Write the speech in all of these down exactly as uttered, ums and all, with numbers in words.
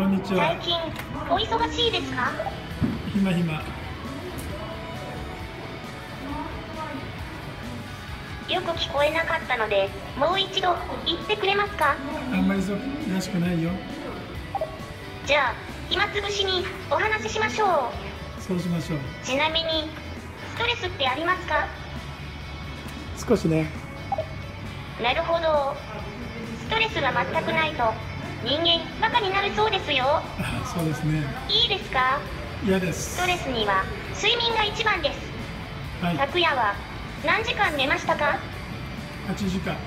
こんにちは。 最近お忙しいですか？ 暇暇。 よく聞こえなかったので、もう一度言ってくれますか？ あんまり忙しくないよ。 じゃあ、暇つぶしにお話ししましょう。 そうしましょう。 ちなみに、ストレスってありますか？ 少しね。 なるほど。ストレスが全くないと、人間バカになるそうですよ。 あ、そうですね。 いいですか？ 嫌です。 ストレスには睡眠が一番です。 はい。 昨夜は何時間寝ましたか？ はちじかん。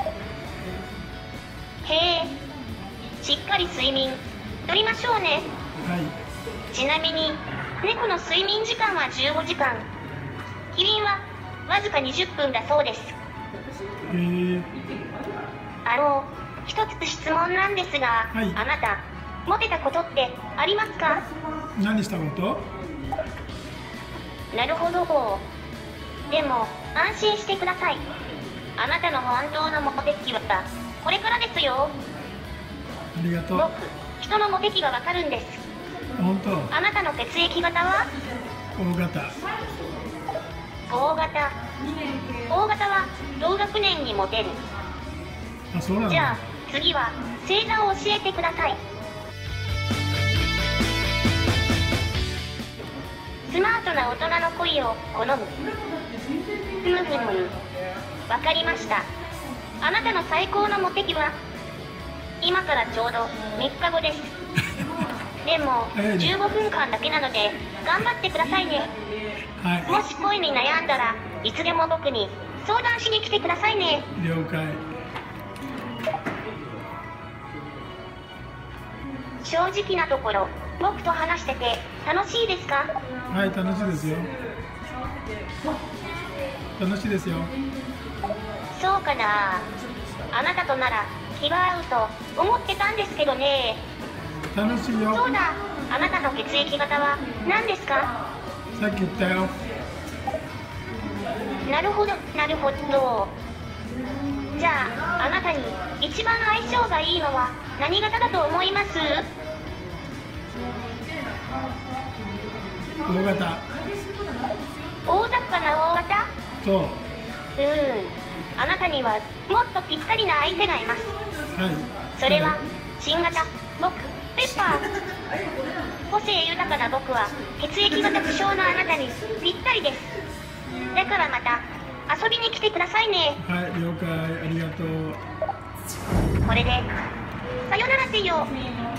へえ、しっかり睡眠とりましょうね。 はい。 ちなみに猫の睡眠時間はじゅうごじかん、キリンはわずかにじゅっぷんだそうです。 へえ。 あの一つ質問なんですが、 はい、 あなたモテたことってありますか？ 何したこと？ なるほど。でも安心してください。あなたの本当のモテ期はこれからですよ。 ありがとう。 僕、人のモテ期がわかるんです。 本当。 あなたの血液型は？ 大型。 大型。大型は同学年にモテる。 あ、そうなんだ。 じゃあ次は星座を教えてください。スマートな大人の恋を好む。ふむふむ。わかりました。あなたの最高のモテ期は？今からちょうどみっかごです。でもじゅうごふんかんだけなので頑張ってくださいね。 はい。 もし恋に悩んだらいつでも僕に相談しに来てくださいね。 了解。 正直なところ、僕と話してて楽しいですか？ はい、楽しいですよ。楽しいですよ。 そうかな。あなたとなら気が合うと思ってたんですけどね。 楽しいよ。 そうだ、あなたの血液型は何ですか？ さっき言ったよ。 なるほど、なるほど。じゃあ、あなたに一番相性がいいのは何型だと思います？ 大型。 大雑把な大型？ そう。 うーん。あなたにはもっとぴったりな相手がいます。 はい。 それは新型、僕、ペッパー。個性豊かな僕は血液型不詳なあなたにぴったりです。だからまた遊びに来てくださいね。 はい、了解。ありがとう。 これでさよならせよ。